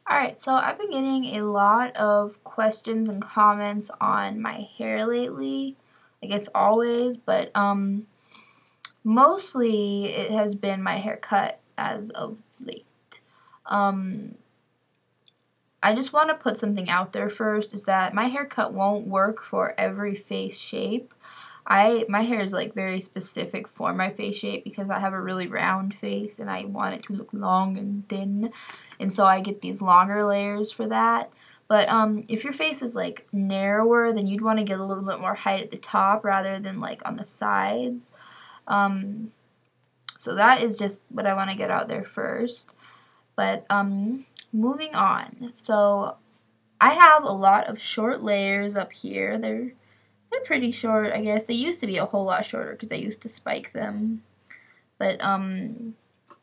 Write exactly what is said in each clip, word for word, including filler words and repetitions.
Alright, so I've been getting a lot of questions and comments on my hair lately. I guess always, but um, mostly it has been my haircut as of late. Um, I just want to put something out there first, is that my haircut won't work for every face shape. I my hair is like very specific for my face shape because I have a really round face and I want it to look long and thin, and so I get these longer layers for that. But um, if your face is like narrower, then you'd want to get a little bit more height at the top rather than like on the sides. Um, so that is just what I want to get out there first. But um, moving on. So I have a lot of short layers up here. They're they're pretty short, I guess. They used to be a whole lot shorter because I used to spike them. But um,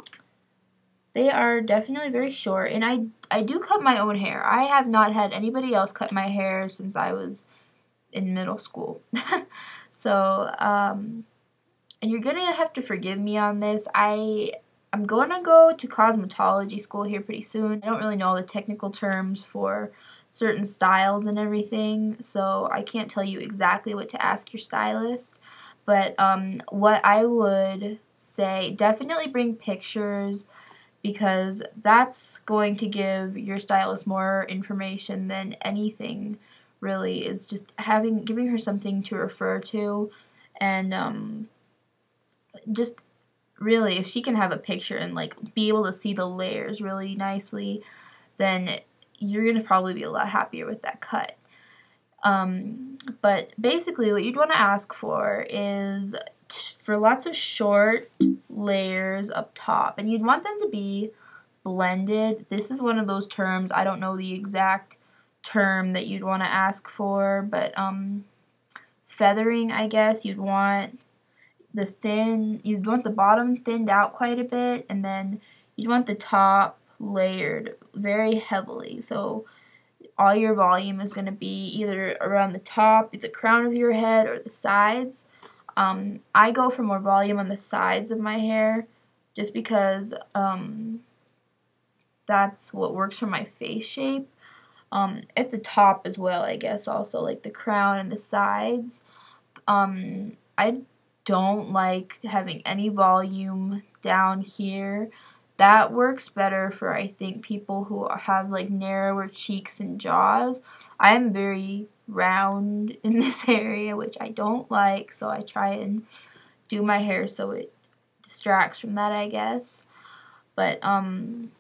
they are definitely very short. And I, I do cut my own hair. I have not had anybody else cut my hair since I was in middle school. So, um, and you're going to have to forgive me on this. I, I'm going to go to cosmetology school here pretty soon. I don't really know the technical terms for certain styles and everything, so I can't tell you exactly what to ask your stylist, but um, what I would say, definitely bring pictures, because that's going to give your stylist more information than anything really, is just having giving her something to refer to, and um, just really, if she can have a picture and like be able to see the layers really nicely, then you're going to probably be a lot happier with that cut. Um, but basically what you'd want to ask for is t for lots of short layers up top, and you'd want them to be blended. This is one of those terms, I don't know the exact term that you'd want to ask for, but um, feathering, I guess. You'd want the thin, you'd want the bottom thinned out quite a bit, and then you'd want the top layered very heavily. So all your volume is going to be either around the top, the crown of your head, or the sides. Um, I go for more volume on the sides of my hair just because um, that's what works for my face shape. Um, at the top as well, I guess, also like the crown and the sides. Um, I don't like having any volume down here. That works better for, I think, people who have like narrower cheeks and jaws. I am very round in this area, which I don't like, so I try and do my hair so it distracts from that, I guess. But um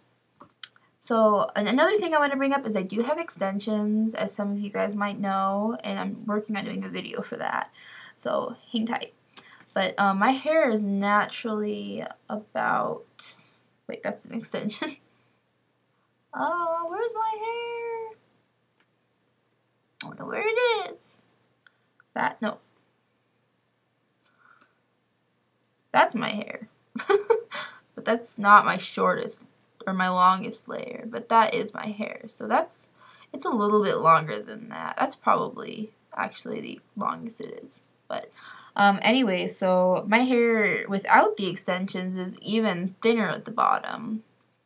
so another thing I want to bring up is I do have extensions, as some of you guys might know, and I'm working on doing a video for that, so hang tight. But um, my hair is naturally about, wait, that's an extension. Oh, where's my hair? I don't know where it is. That, no. That's my hair. But that's not my shortest or my longest layer, but that is my hair. So that's, it's a little bit longer than that. That's probably actually the longest it is. But um, anyway, so my hair without the extensions is even thinner at the bottom.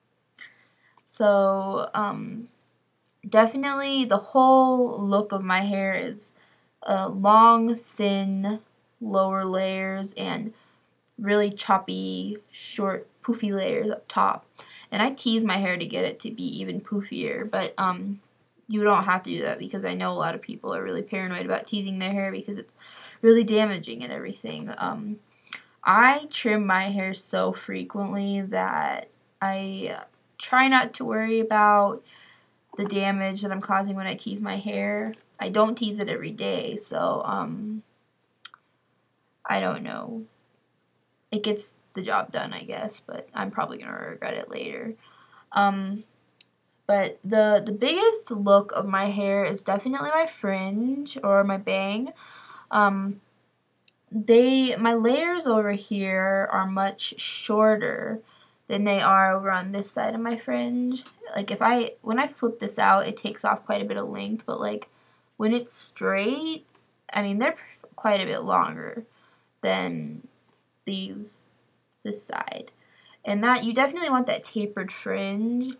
So um, definitely the whole look of my hair is uh, long, thin, lower layers, and really choppy, short, poofy layers up top. And I tease my hair to get it to be even poofier, but um, you don't have to do that, because I know a lot of people are really paranoid about teasing their hair because it's really damaging and everything. Um, I trim my hair so frequently that I try not to worry about the damage that I'm causing when I tease my hair. I don't tease it every day, so um, I don't know. It gets the job done, I guess, but I'm probably going to regret it later. Um, but the, the biggest look of my hair is definitely my fringe or my bang. Um, they, my layers over here are much shorter than they are over on this side of my fringe. Like if I, when I flip this out, it takes off quite a bit of length, but like when it's straight, I mean, they're quite a bit longer than these, this side. And that, you definitely want that tapered fringe,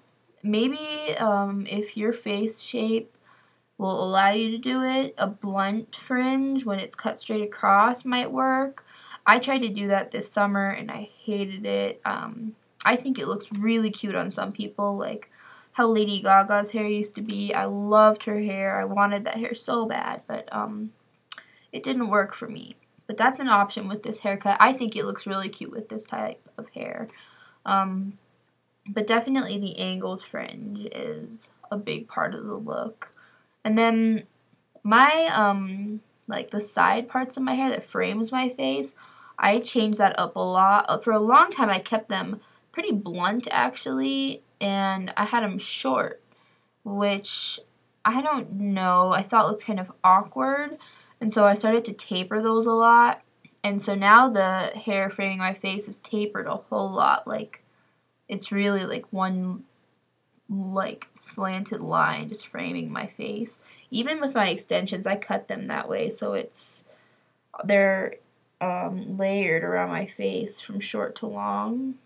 maybe um, if your face shape will allow you to do it, a blunt fringe when it's cut straight across might work. I tried to do that this summer and I hated it. Um, I think it looks really cute on some people, like how Lady Gaga's hair used to be. I loved her hair. I wanted that hair so bad, but um, it didn't work for me. But that's an option with this haircut. I think it looks really cute with this type of hair. Um, but definitely the angled fringe is a big part of the look. And then my, um, like the side parts of my hair that frames my face, I changed that up a lot. For a long time, I kept them pretty blunt, actually, and I had them short, which I don't know, I thought looked kind of awkward, and so I started to taper those a lot, and so now the hair framing my face is tapered a whole lot, like, it's really like one like slanted line just framing my face. Even with my extensions, I cut them that way, so it's they're um, layered around my face from short to long.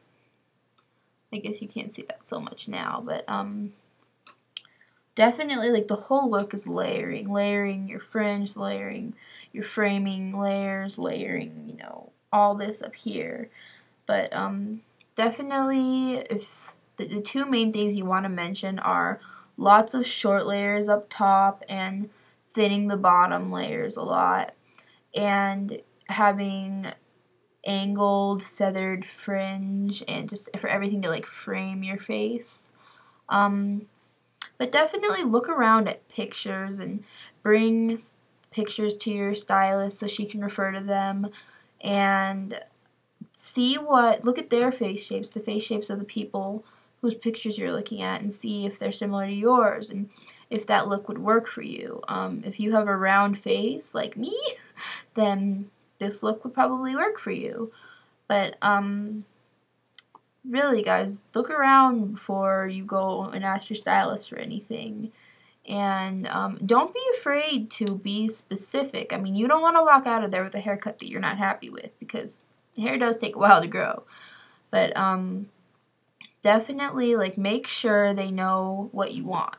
I guess you can't see that so much now, but um, definitely like the whole look is layering, layering your fringe, layering your framing layers, layering, you know, all this up here. But um, definitely if The, the two main things you want to mention are lots of short layers up top and thinning the bottom layers a lot, and having angled feathered fringe and just for everything to like frame your face. Um, but definitely look around at pictures and bring pictures to your stylist so she can refer to them, and see what, look at their face shapes, the face shapes of the people whose pictures you're looking at, and see if they're similar to yours and if that look would work for you. Um, if you have a round face like me, then this look would probably work for you. But um, really, guys, look around before you go and ask your stylist for anything. And um, don't be afraid to be specific. I mean, you don't want to walk out of there with a haircut that you're not happy with, because hair does take a while to grow. But um, definitely, like, make sure they know what you want.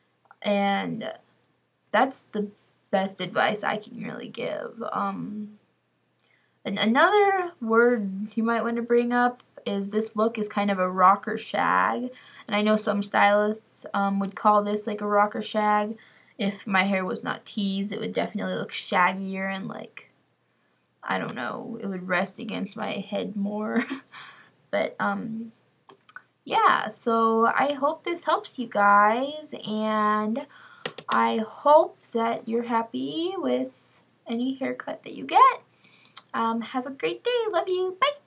And that's the best advice I can really give. Um, and another word you might want to bring up is this look is kind of a rocker shag. And I know some stylists um, would call this like a rocker shag. If my hair was not teased, it would definitely look shaggier and like, I don't know, it would rest against my head more. But um, yeah, so I hope this helps you guys, and I hope that you're happy with any haircut that you get. Um, have a great day. Love you. Bye.